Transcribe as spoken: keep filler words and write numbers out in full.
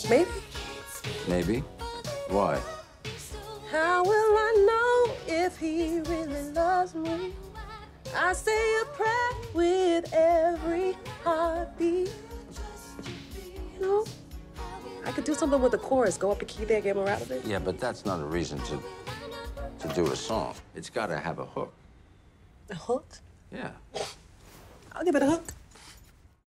Maybe. Maybe. Why? How will I know if he really loves me? I say a prayer with every heartbeat. You know, I could do something with the chorus. Go up a key there, get more out of it. Yeah, but that's not a reason to to do a song. It's got to have a hook. A hook? Yeah. I'll give it a hook.